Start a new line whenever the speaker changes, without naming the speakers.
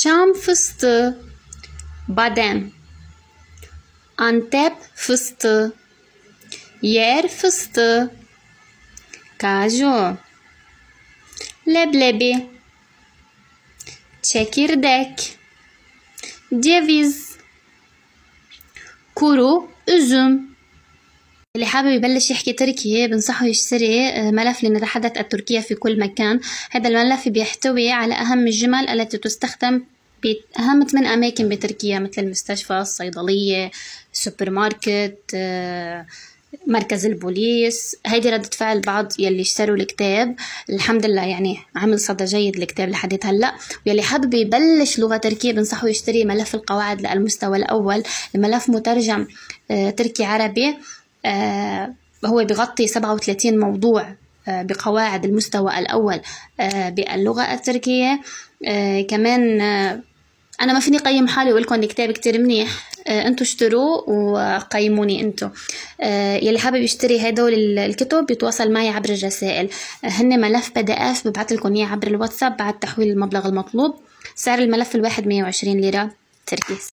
Şam fıstığı, badem. Antep fıstığı, yer fıstığı, kaju. Leblebi, çekirdek, ceviz, kuru üzüm. اللي حابب يبلش يحكي تركي بنصحه يشتري ملف لنتحدث التركية في كل مكان. هذا الملف بيحتوي على أهم الجمل التي تستخدم بأهم 8 أماكن بتركيا، مثل المستشفى، الصيدلية، السوبر ماركت، مركز البوليس. هيدي ردة فعل بعض يلي اشتروا الكتاب. الحمد لله يعني عمل صدى جيد الكتاب لحد هلا. ويلي حابب يبلش لغة تركية بنصحه يشتري ملف القواعد للمستوى الأول، الملف مترجم تركي عربي. هو بيغطي 37 موضوع بقواعد المستوى الأول باللغة التركية. كمان أنا ما فيني قيم حالي وأقول لكم الكتاب كتير منيح، أنتوا اشتروه وقيموني أنتوا. يلي حابب يشتري هدول الكتب بيتواصل معي عبر الرسائل. هن ملف PDF ببعث لكم إياه عبر الواتساب بعد تحويل المبلغ المطلوب. سعر الملف الواحد 120 ليرة تركي.